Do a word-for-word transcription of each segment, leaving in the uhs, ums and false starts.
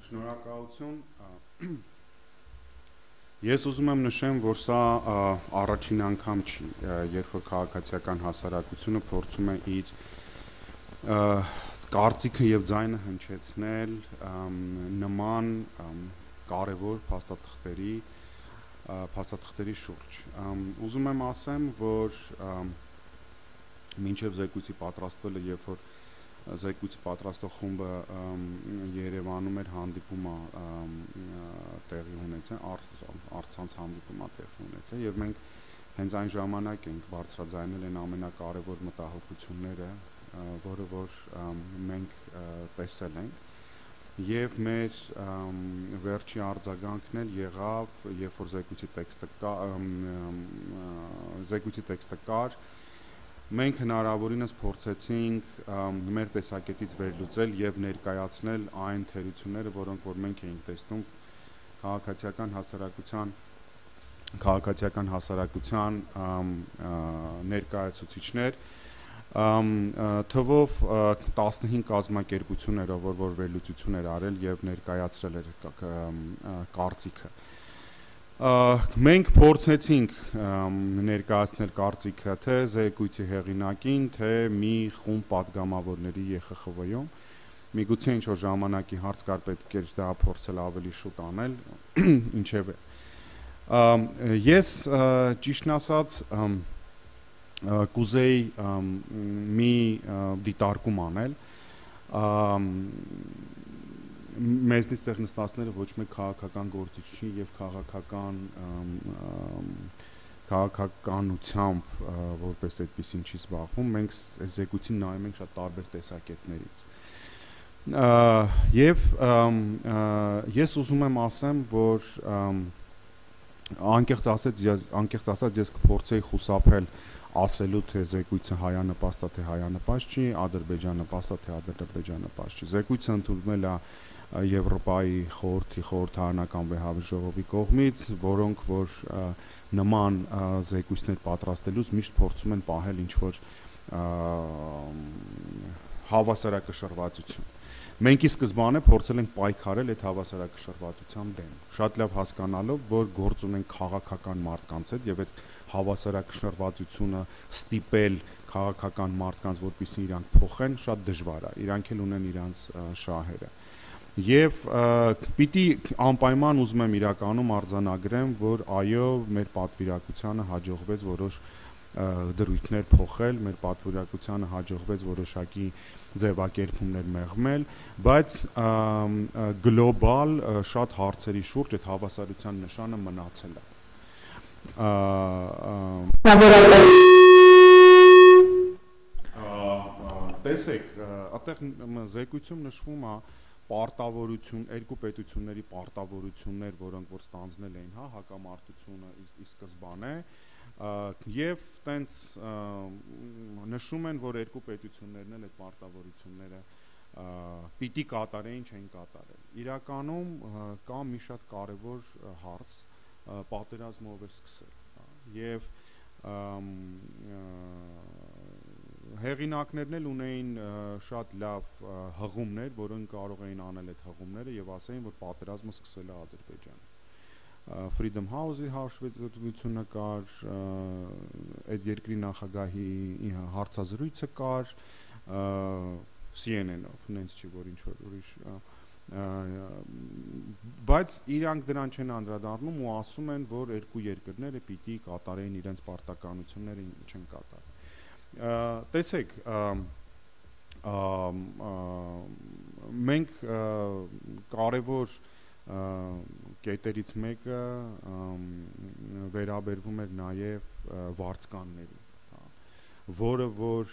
Շնորհակալություն։ Ես ուզում եմ նշեմ, որ սա առաջին անգամ չի, երբ որ քաղաքացիական հասարակությունը փորձում է իր կարծիքը եւ ձայնը հնչեցնել նման կարևոր փաստաթղթերի փաստաթղթերի շուրջ։ Ուզում եմ ասեմ, որ մինչև զեկույցի պատրաստվելը, երբ որ Զեկույցը պատրաստող խումբը Երևանում էր հանդիպումը տեղի ունեցել, առցանց հանդիպումը տեղի ունեցել եւ մենք հենց այն ժամանակ ենք բարձրաձայնել են ամենակարևոր մտահոգությունները, որը որ մենք տեսել ենք եւ մեր վերջի արձագանքն էլ եղավ, երբ որ զեկույցի տեքստը կա, զեկույցի տեքստը կար, մենք հնարավորինս փորձեցինք մեր տեսակետից վերլուծել եւ ներկայացնել այն թերությունները, որոնք որ մենք էինք տեսնում քաղաքացիական հասարակության քաղաքացիական հասարակության ներկայացուցիչներ թվով տասնհինգ կազմակերպություններով, որ որ վերլուծություն էր արել եւ ներկայացրել էր կարծիքը։ Մենք փորձեցինք ներկայացնել կարծիքը թե զեկույցի հեղինակին, թե մի խումբ պատգամավորների Ե Խ Խ V-ում, միգուցե ինչ որ ժամանակի հարց կար, պետք էր դա փորձել ավելի շուտ անել, ինչևէ։ Ես ճիշտն ասած կուզեի մի դիտարկում անել մեզնից տեղ նստածները ոչ մեկ քաղաքական գործիչ չի եւ քաղաքական քաղաքականությամբ որպես այդպեսին չի զբաղվում, մենք այս զեկույցին նայում ենք շատ տարբեր տեսակետներից։ Եվ ես ուզում եմ ասեմ, որ անկեղծ ասած, անկեղծ ասած ես կփորձեի խուսափել ասելու թե զեկույցը հայանպաստ է, թե հայանպաստ չի, ադրբեջաննպաստ է, թե ադրբեջաննպաստ չի։ Զեկույցը ընդունվել է Եվրոպայի խորհրդի խորհրդարանական վեհավի ժողովի կողմից, որոնք որ նման զեկույցներ պատրաստելուց միշտ փորձում են պահել ինչ-որ հավասարակշռվածություն։ Մենք ի սկզբանե փորձել ենք պայքարել այդ հավասարակշռվածության դեմ, շատ լավ հասկանալով, որ գործ ունենք քաղաքական մարդկանց հետ եւ այդ հավասարակշռվածությունը ստիպել քաղաքական մարդկանց, որպեսզի իրանք փոխեն, շատ դժվար է, իրանք էլ ունեն իրանց շահերը։ Եվ պիտի անպայման ուզում եմ իրականում արձանագրեմ, որ այո, մեր պատվիրակությանը հաջողվեց որոշ դրույթներ փոխել, մեր պատվիրակությանը հաջողվեց որոշակի ձևակերպումներ մեղմել, բայց գլոբալ շատ հարցերի շուրջ այդ հավասարության նշանը մնացել է։ Տեսեք, այդտեղ զեկույցում նշվում է պարտավորություն, երկու պետությունների պարտավորություններ, որոնք որ ստանձնել էին, հա, հակամարտությունը ի սկզբանե, եւ տենց նշում են, որ երկու պետություններն էլ այդ պարտավորությունները պիտի կատարեին, չեն կատարել։ Իրականում կա մի շատ կարևոր հարց, պատերազմը ով էր սկսել, եւ հեղինակներն էլ ունեին շատ լավ հղումներ, որոնք կարող էին անել այդ հղումները եւ ասեին, որ պատերազմը սկսել է Ադրբեջանը։ Freedom House-ի հաշվետվությունը կար, այդ երկրի նախագահի հարցազրույցը կար, C N N-ով, նենց չի, որ ինչ-որ ուրիշ, բայց իրանք դրան չեն անդրադառնում ու ասում են, որ երկու երկրները պիտի կատարեին իրենց պարտականությունները, չեն կատարել։ Տեսեք, մենք կարևոր կետերից մեկը վերաբերվում էր նաև վարձկաններին, որը որ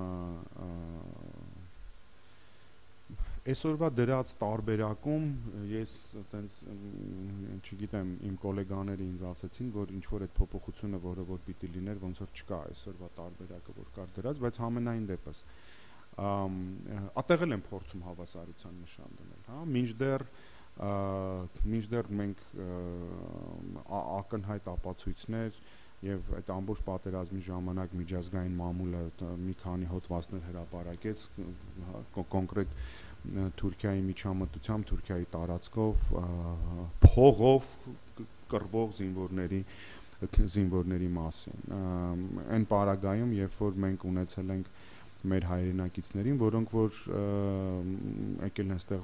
այսօրվա դրած տարբերակում ես տենց չգիտեմ, իմ գոլեգաները ինձ ասացին, որ ինչ որ այդ փոփոխությունը, որը որ պիտի լիներ, ոնց որ չկա այսօրվա տարբերակը, որ կար դրած, բայց համենայն դեպս ատեղել են փորձում հավասարության նշան դնել, հա, մինչդեռ մինչդեռ մենք ակնհայտ ապացույցներ եւ այդ ամբողջ պատերազմի ժամանակ միջազգային մամուլը մի քանի հոդվածներ հրապարակեց կոնկրետ Թուրքիայի միջամտությամբ, Թուրքիայի տարածքով, փողով կռվող զինվորների զինվորների մասին։ Այն պարագայում, երբ որ մենք ունեցել ենք մեր հայրենակիցներին, որոնք որ եկել են այստեղ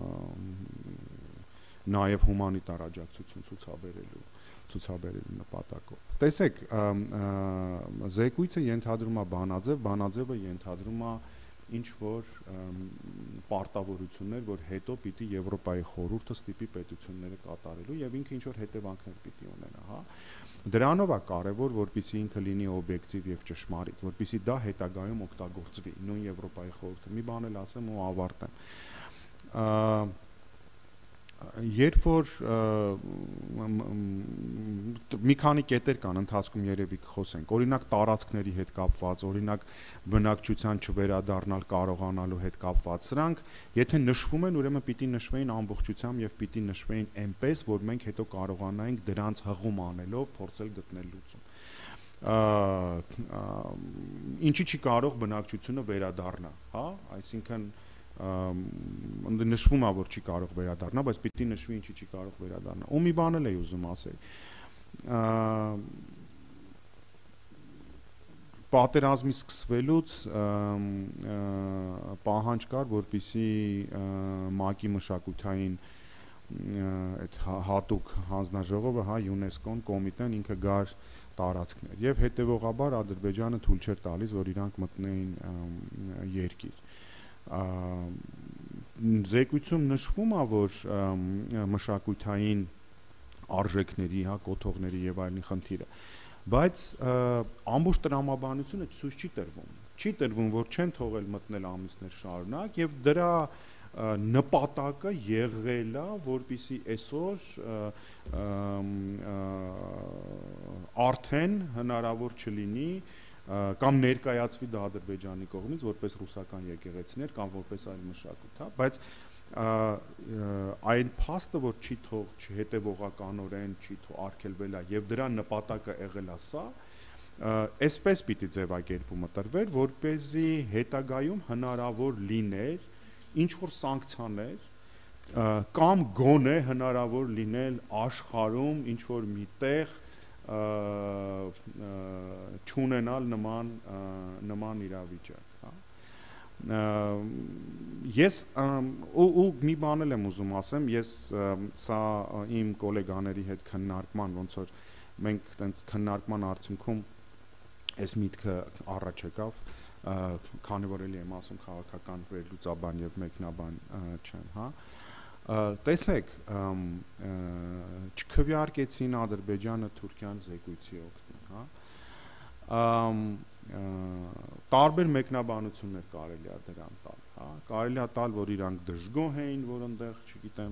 նաև հումանիտար աջակցություն ցուցաբերելու ցուցաբերելու նպատակով։ Տեսեք, զեկույցը ենթադրում է բանաձև, բանաձևը ենթադրում է ինչ-որ պարտավորություններ, որ հետո պիտի Եվրոպայի խորհուրդը ստիպի պետությունները կատարելու եւ ինքը ինչ-որ հետևանքներ պիտի ունենա, հա։ Դրանով է կարևոր, որպեսզի ինքը լինի օբյեկտիվ եւ ճշմարիտ, որպեսզի դա հետագայում օգտագործվի նույն Եվրոպայի խորհուրդը։ Մի բան էլ ասեմ ու ավարտեմ։ Երբ որ մի քանի կետեր կան ընթացքում երևի կխոսենք, օրինակ տարածքների հետ կապված, օրինակ բնակչության չվերադառնալ կարողանալու հետ կապված, սրանք եթե նշվում են, ուրեմն պիտի նշվեին ամբողջությամբ եւ պիտի նշվեին այնպես, որ մենք հետո կարողանայինք դրանց հղում անելով փորձել գտնել լուծում։ Ինչի չի կարող բնակչությունը վերադառնա, հա, այսինքն նշվում է, որ չի կարող վերադառնա, բայց պիտի նշվի ինչի չի կարող վերադառնա։ Ու մի բան էլ էի ուզում ասել։ Պատերազմի սկսվելուց պահանջ կար, որպեսզի ՄԱԿ-ի մշակութային այդ հատուկ հանձնաժողովը, հա, ՅՈՒՆԵՍԿՕ-ն, կոմիտեն ինքը գար տարածքներ եւ հետեւողաբար Ադրբեջանը թույլ չէր տալիս, որ իրանք մտնեին երկիր։ Զեկույցում նշվում է, որ մշակութային արժեքների, հա, կոթողների եւ այլնի խնդիրը, բայց ամբողջ տրամաբանությունը ցույց չի տրվում։ Չի տրվում, որ չեն թողել մտնել ամիսներ շարունակ եւ դրա նպատակը եղել է, որպեսզի այսօր արդեն հնարավոր չլինի կամ ներկայացվի դա Ադրբեջանի կողմից որպես ռուսական եկեղեցիներ կամ որպես այլ մշակույթ, հա, բայց այն փաստը, որ չի թող հետևողականորեն չի թող արգելվել է եւ դրա նպատակը եղել է սա, այսպես պիտի ձևակերպումը տրվեր, որպեսզի հետագայում հնարավոր լիներ ինչ որ սանկցիաներ կամ գոնե հնարավոր լինել աշխարհում ինչ որ միտեղ չունենալ նման նման իրավիճակ, հա։ Ես ու մի բան եմ ուզում ասեմ, ես սա իմ գոլեգաների հետ քննարկման, ոնց որ մենք այդպես քննարկման արդյունքում այս միտքը առաջ եկավ, քանի որ էլի եմ ասում քաղաքական վերլուծաբան եւ մեկնաբան չեմ, հա։ Տեսեք, չքվեարկեցին Ադրբեջանը Թուրքիան զեկույցի օգտին, հա։ Տարբեր մեկնաբանություններ կարելի է դրան տալ, հա։ Կարելի է տալ, որ իրանք դժգոհ էին, որ այնտեղ, չգիտեմ,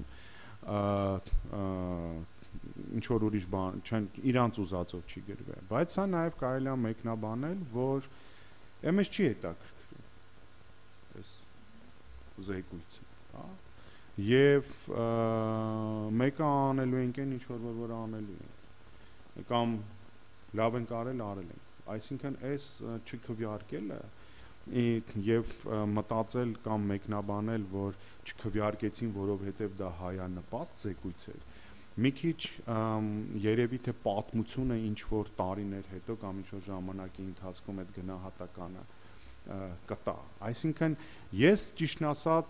ինչ որ ուրիշ բան, չեն իրանց ուզածով չի գրվել, բայց սա նաև կարելի է մեկնաբանել, որ εμես չի հետաքրքրում այս զեկույցը, հա։ Եվ մեկը անելու ենք այն ինչ որ որ անելու ենք կամ լավ են կարել արել ենք, այսինքն այս չքվեարկելը եւ մտածել կամ մեկնաբանել, որ չքվեարկեցին, որովհետեւ դա հայանպաստ զեկույց էր, մի քիչ երևի թե պատմությունը ինչ որ տարիներ հետո կամ ինչ որ ժամանակի ընթացքում այդ գնահատականը կտա, այսինքն ես ճիշտն ասած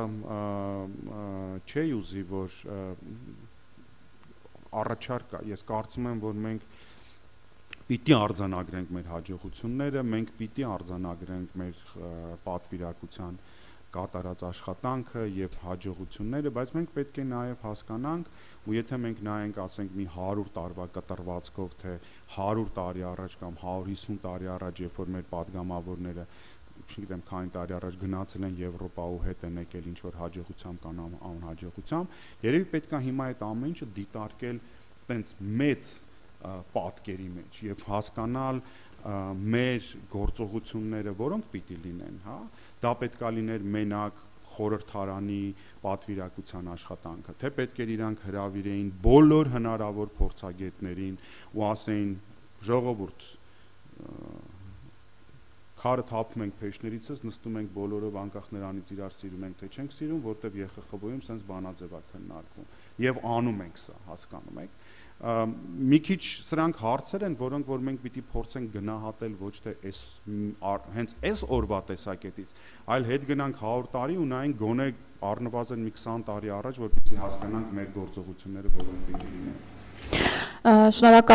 չէի ուզի, որ առաջարկ կա, ես կարծում եմ, որ մենք պիտի արձանագրենք մեր հաջողությունները, մենք պիտի արձանագրենք մեր պատվիրակության կատարած աշխատանքը եւ հաջողությունները, բայց մենք պետք է նաեւ հասկանանք, ու եթե մենք նայենք, ասենք մի հարյուր տարվա կտրվածքով, թե հարյուր տարի առաջ կամ հարյուր հիսուն տարի առաջ, երբ որ մեր падգամավորները, չգիտեմ, քանի տարի առաջ գնացել են Եվրոպա ու հետ են եկել ինչ որ հաջողությամբ կամ անհաջողությամբ, երևի պետք է հիմա այդ ամեն ինչը դիտարկել տենց մեծ պատկերի մեջ եւ հասկանալ մեր գործողությունները, որոնք պիտի լինեն, հա, դա պետք է լիներ մենակ խորհրդարանի պատվիրակության աշխատանքը, թե պետք էր իրանք հրավիրեին բոլոր հնարավոր փորձագետներին ու ասեին ժողովուրդ Քարը թափում ենք փեշներիցս, նստում ենք բոլորով անկախ նրանից իրար սիրում ենք թե չենք սիրում, որտեվ ԵԽԽՎ-ում sense բանաձև է քննարկվում եւ անում ենք սա, հասկանում եք։ Մի քիչ սրանք հարցեր են, որոնք որ մենք պիտի փորձենք գնահատել ոչ թե այս հենց այս օրվա տեսակետից, այլ հետ գնանք հարյուր տարի ու նայենք գոնե առնվազն մի քսան տարի առաջ, որպեսզի հասկանանք մեր գործողությունները որոնք պիտի լինեն։ Շնորհակալ